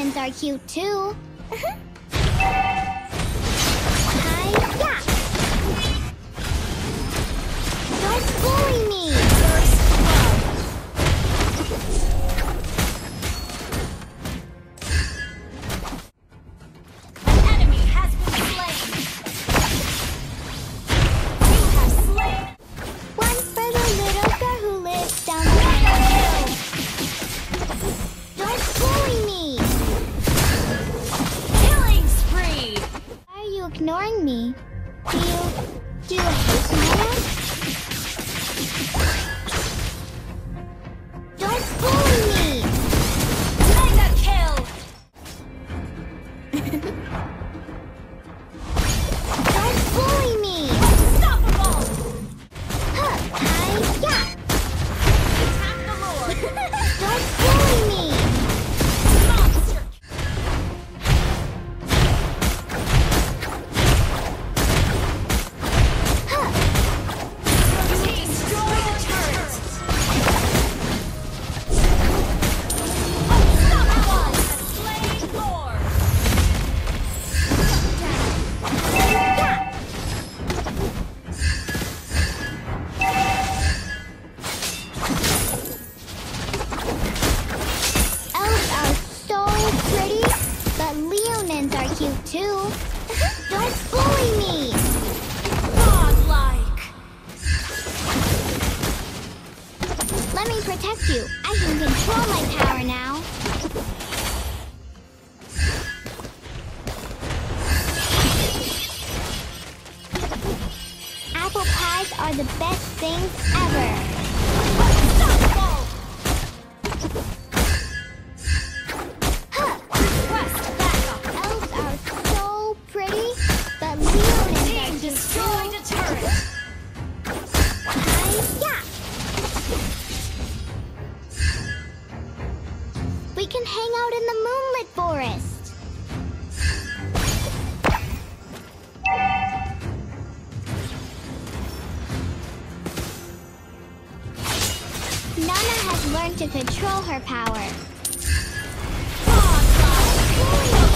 Leonins are cute too. Hi-ya! Don't bully me! An enemy has been slain. You have slain. One for the little girl who lives down the hill. Don't bully me! Killing spree. Why are you ignoring me? Do you hate NaNa? Don't bully me! Mega kill. Don't bully me! Unstoppable. Huh, hi-ya! Attack the Lord. Don't bully me! Monster. Huh, Destroy the turret. Unstoppable. Slain Lord. hi-ya! Elves are so pretty, but Leonins are cute too. Don't bully me! Godlike. Let me protect you. I can control my power now. Apple pies are the best things ever. Unstoppable. Huh! Request backup. Elves are so pretty, but Leonins Team are cute destroyed too. a turret. Hi-ya! We can hang out in the moonlit forest. NaNa has learned to control her power. Godlike.